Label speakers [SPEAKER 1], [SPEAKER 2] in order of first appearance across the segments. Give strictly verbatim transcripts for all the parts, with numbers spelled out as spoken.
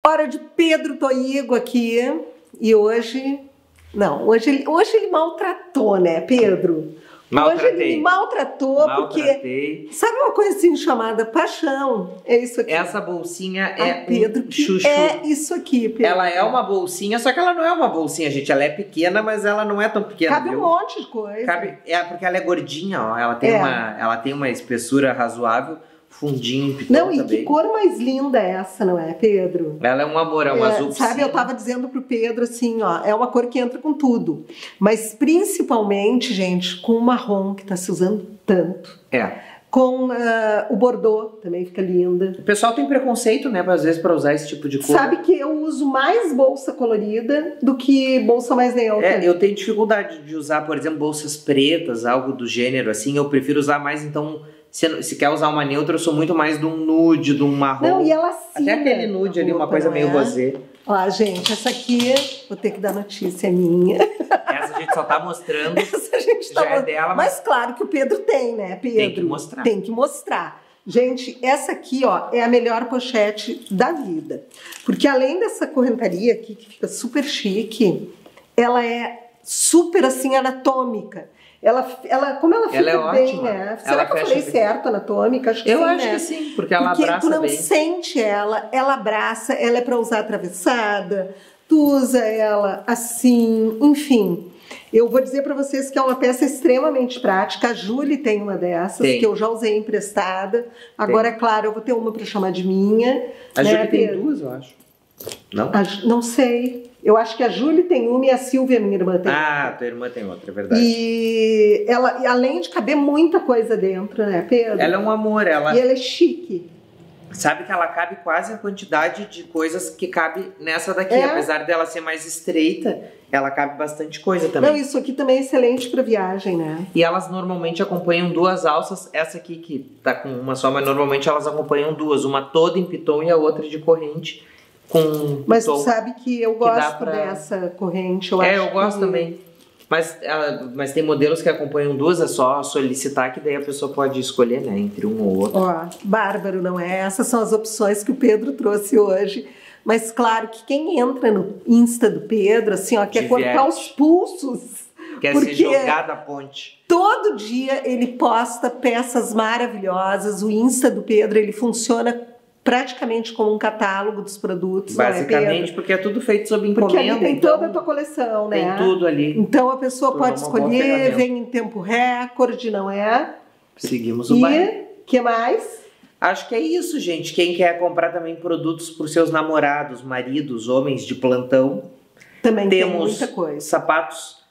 [SPEAKER 1] Hora de Pedro Toigo aqui. E hoje... Não, hoje ele, hoje ele maltratou, né, Pedro?
[SPEAKER 2] Maltratei.
[SPEAKER 1] Hoje ele me maltratou,
[SPEAKER 2] Maltratei.
[SPEAKER 1] porque... Sabe uma coisa assim chamada paixão? É isso aqui.
[SPEAKER 2] Essa bolsinha é
[SPEAKER 1] Ai, Pedro,
[SPEAKER 2] um
[SPEAKER 1] que
[SPEAKER 2] chuchu.
[SPEAKER 1] é isso aqui, Pedro.
[SPEAKER 2] Ela é uma bolsinha, só que ela não é uma bolsinha, gente. Ela é pequena, mas ela não é tão pequena,
[SPEAKER 1] Cabe
[SPEAKER 2] viu?
[SPEAKER 1] um monte de coisa.
[SPEAKER 2] Cabe, é porque ela é gordinha, ó. Ela tem,
[SPEAKER 1] É.
[SPEAKER 2] uma, ela tem uma espessura razoável, fundinho, piton
[SPEAKER 1] Não, e
[SPEAKER 2] também.
[SPEAKER 1] que cor mais linda é essa, não é, Pedro?
[SPEAKER 2] Ela é um amor, é um
[SPEAKER 1] É,
[SPEAKER 2] azul
[SPEAKER 1] sabe,
[SPEAKER 2] piscina.
[SPEAKER 1] eu tava dizendo pro Pedro assim, ó, é uma cor que entra com tudo. Mas principalmente, gente, com o marrom, que tá se usando tanto.
[SPEAKER 2] É.
[SPEAKER 1] Com uh, o bordô, também fica linda.
[SPEAKER 2] O pessoal tem preconceito, né, às vezes, pra usar esse tipo de cor.
[SPEAKER 1] Sabe que eu uso mais bolsa colorida do que bolsa mais neutra.
[SPEAKER 2] É, eu tenho dificuldade de usar, por exemplo, bolsas pretas, algo do gênero, assim. Eu prefiro usar mais, então... Se, se quer usar uma neutra, eu sou muito mais de um nude, de um marrom.
[SPEAKER 1] Não, e ela sim.
[SPEAKER 2] Até aquele nude ali, uma coisa meio rosé.
[SPEAKER 1] Ó, gente, essa aqui, vou ter que dar notícia, é minha.
[SPEAKER 2] Essa a gente só tá mostrando,
[SPEAKER 1] Essa a gente tá
[SPEAKER 2] já é dela, mas...
[SPEAKER 1] Mas claro que o Pedro tem, né, Pedro?
[SPEAKER 2] Tem que mostrar.
[SPEAKER 1] Tem que mostrar. Gente, essa aqui, ó, é a melhor pochete da vida. Porque além dessa correntaria aqui, que fica super chique, ela é super, assim, anatômica. Ela, ela, como ela fica
[SPEAKER 2] ela é
[SPEAKER 1] bem,
[SPEAKER 2] ótima.
[SPEAKER 1] né? Será
[SPEAKER 2] Ela
[SPEAKER 1] que eu
[SPEAKER 2] fecha
[SPEAKER 1] falei
[SPEAKER 2] bem.
[SPEAKER 1] certo, anatômica? Acho que
[SPEAKER 2] Eu
[SPEAKER 1] sim,
[SPEAKER 2] acho
[SPEAKER 1] né?
[SPEAKER 2] que sim, porque ela
[SPEAKER 1] porque
[SPEAKER 2] abraça
[SPEAKER 1] tu não
[SPEAKER 2] bem.
[SPEAKER 1] sente ela, ela abraça, ela é para usar atravessada, tu usa ela assim, enfim. Eu vou dizer para vocês que é uma peça extremamente prática. A Julie tem uma dessas,
[SPEAKER 2] Tem.
[SPEAKER 1] que eu já usei emprestada. Agora,
[SPEAKER 2] Tem.
[SPEAKER 1] é claro, eu vou ter uma para chamar de minha.
[SPEAKER 2] A
[SPEAKER 1] né,
[SPEAKER 2] Julie tem
[SPEAKER 1] Pedro?
[SPEAKER 2] duas, eu acho. Não?
[SPEAKER 1] A, não sei. Eu acho que a Julie tem uma e a Silvia, minha irmã, tem
[SPEAKER 2] Ah, tua irmã tem outra, é verdade.
[SPEAKER 1] E ela, e além de caber muita coisa dentro, né, Pedro?
[SPEAKER 2] Ela é um amor, ela...
[SPEAKER 1] E ela é chique.
[SPEAKER 2] Sabe que ela cabe quase a quantidade de coisas que cabe nessa daqui.
[SPEAKER 1] É.
[SPEAKER 2] Apesar dela ser mais estreita, ela cabe bastante coisa também.
[SPEAKER 1] Não, isso aqui também é excelente para viagem, né?
[SPEAKER 2] E elas normalmente acompanham duas alças. Essa aqui que tá com uma só, mas normalmente elas acompanham duas. Uma toda em piton e a outra de corrente com
[SPEAKER 1] Mas tu
[SPEAKER 2] piton.
[SPEAKER 1] sabe que eu
[SPEAKER 2] que dá
[SPEAKER 1] gosto
[SPEAKER 2] pra-
[SPEAKER 1] dessa corrente. Eu
[SPEAKER 2] É,
[SPEAKER 1] acho
[SPEAKER 2] eu gosto
[SPEAKER 1] que...
[SPEAKER 2] também. Mas, ela, mas tem modelos que acompanham duas, é só solicitar que daí a pessoa pode escolher, né, entre um ou outro.
[SPEAKER 1] Ó, bárbaro, não é? Essas são as opções que o Pedro trouxe hoje. Mas claro que quem entra no Insta do Pedro, assim, ó, quer
[SPEAKER 2] Diverte.
[SPEAKER 1] cortar os pulsos.
[SPEAKER 2] Quer
[SPEAKER 1] Porque
[SPEAKER 2] ser jogar da ponte.
[SPEAKER 1] todo dia ele posta peças maravilhosas. O Insta do Pedro, ele funciona praticamente como um catálogo dos produtos, não é,
[SPEAKER 2] Basicamente,
[SPEAKER 1] Pedro?
[SPEAKER 2] porque é tudo feito sob encomenda.
[SPEAKER 1] Porque ali tem
[SPEAKER 2] então
[SPEAKER 1] toda a tua coleção, né?
[SPEAKER 2] tem tudo ali.
[SPEAKER 1] Então a pessoa
[SPEAKER 2] Tornou
[SPEAKER 1] pode
[SPEAKER 2] uma boa
[SPEAKER 1] escolher,
[SPEAKER 2] ferramenta.
[SPEAKER 1] vem em tempo recorde, não é?
[SPEAKER 2] Seguimos o baile.
[SPEAKER 1] E que mais?
[SPEAKER 2] Acho que é isso, gente. Quem quer comprar também produtos para os seus namorados, maridos, homens de plantão,
[SPEAKER 1] Também tem
[SPEAKER 2] temos
[SPEAKER 1] muita coisa.
[SPEAKER 2] sapatos,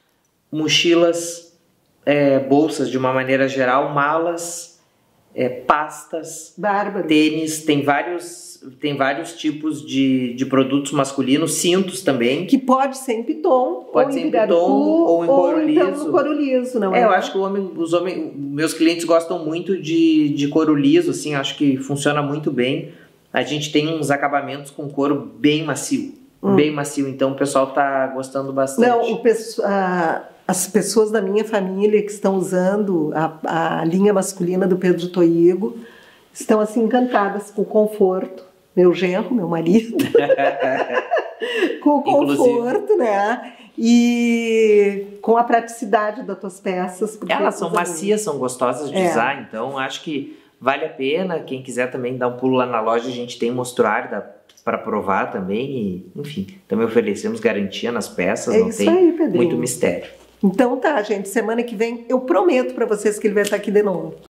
[SPEAKER 2] mochilas, é, bolsas de uma maneira geral, malas, é, pastas,
[SPEAKER 1] Bárbaro.
[SPEAKER 2] tênis, tem vários, tem vários tipos de, de produtos masculinos, cintos também.
[SPEAKER 1] Que pode ser em piton,
[SPEAKER 2] Pode
[SPEAKER 1] ou
[SPEAKER 2] ser
[SPEAKER 1] em
[SPEAKER 2] em
[SPEAKER 1] pirarucu,
[SPEAKER 2] piton, ou em couro
[SPEAKER 1] então
[SPEAKER 2] liso.
[SPEAKER 1] no couro liso, não é?
[SPEAKER 2] É, eu acho que o homem, os homens, meus clientes gostam muito de, de couro liso, assim, acho que funciona muito bem. A gente tem uns acabamentos com couro bem macio,
[SPEAKER 1] Hum.
[SPEAKER 2] bem macio, então o pessoal tá gostando bastante.
[SPEAKER 1] Não, o pesso- a- as pessoas da minha família que estão usando a, a linha masculina do Pedro Toigo estão assim encantadas com o conforto. Meu genro, meu marido, com o conforto, né? E com a praticidade das tuas peças. porque
[SPEAKER 2] Elas são
[SPEAKER 1] usa
[SPEAKER 2] macias, são gostosas de
[SPEAKER 1] É.
[SPEAKER 2] usar, então acho que vale a pena. Quem quiser também dar um pulo lá na loja, a gente tem mostruário para provar também. E, enfim, também oferecemos garantia nas peças,
[SPEAKER 1] É
[SPEAKER 2] não
[SPEAKER 1] isso
[SPEAKER 2] tem
[SPEAKER 1] aí, Pedrinho.
[SPEAKER 2] muito mistério.
[SPEAKER 1] Então tá, gente, semana que vem eu prometo para vocês que ele vai estar aqui de novo.